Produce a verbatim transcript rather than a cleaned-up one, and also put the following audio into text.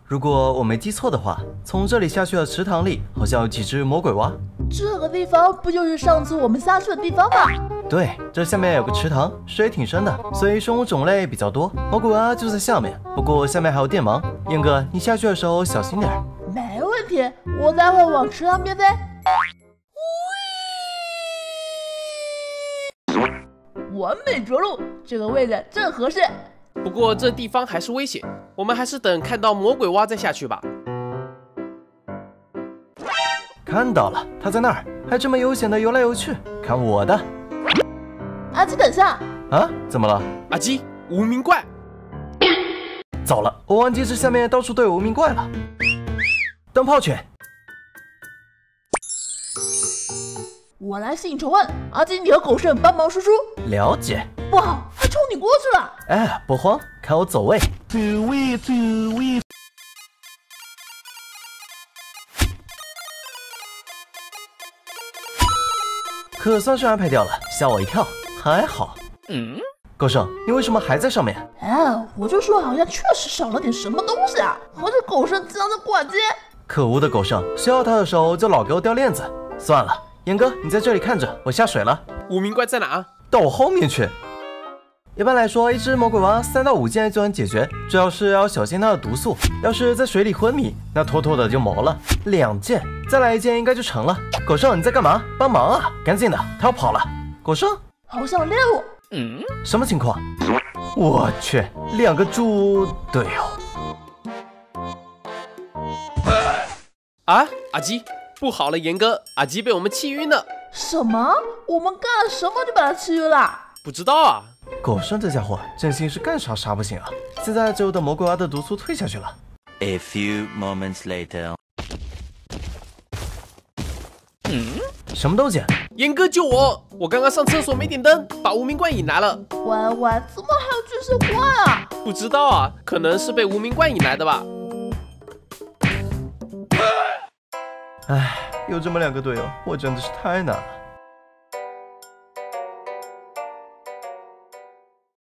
如果我没记错的话，从这里下去的池塘里好像有几只魔鬼蛙。 这个地方不就是上次我们下去的地方吗？ 对，这下面有个池塘，水挺深的，所以生物种类比较多。魔鬼蛙就在下面，不过下面还有电盲。燕哥，你下去的时候小心点。 没问题，我待会往池塘边飞。完美着陆，这个位置正合适。 不过这地方还是危险，我们还是等看到魔鬼蛙再下去吧。 看到了，他在那儿，还这么悠闲的游来游去。看我的！ 阿基，等下！ 啊，怎么了？ 阿基，无名怪！ 糟了，我忘记这下面到处都有无名怪了。灯泡拳！ 我来吸引仇恨，阿基，你和狗剩帮忙输出。 了解。 不好，他冲你过去了。 哎，不慌，看我走位。 走位，走位。 可算是安排掉了，吓我一跳，还好。嗯，狗剩，你为什么还在上面？ 哎，我就说好像确实少了点什么东西啊，好像狗剩经常在逛街。 可恶的狗剩，需要它的时候就老给我掉链子。算了，燕哥，你在这里看着，我下水了。 无名怪在哪？ 到我后面去。一般来说，一只魔鬼蛙三到五件就能解决，主要是要小心它的毒素。要是在水里昏迷，那妥妥的就毛了。两件，再来一件应该就成了。狗剩，你在干嘛？帮忙啊！赶紧的，它要跑了。狗剩， 好像有猎物。 嗯，什么情况？我去，两个猪队友。 啊，阿基，不好了，严哥，阿基被我们气晕了。 什么？我们干了什么就把他气晕了？ 不知道啊。 狗剩这家伙真心是干啥啥不行啊！现在只有等魔鬼蛙的毒素退下去了。 A few moments later。 嗯，什么东西？ 严哥救我！我刚刚上厕所没点灯，把无名怪引来了。 歪歪，怎么还有巨蟹怪啊？ 不知道啊，可能是被无名怪引来的吧。 唉，有这么两个队友，我真的是太难了。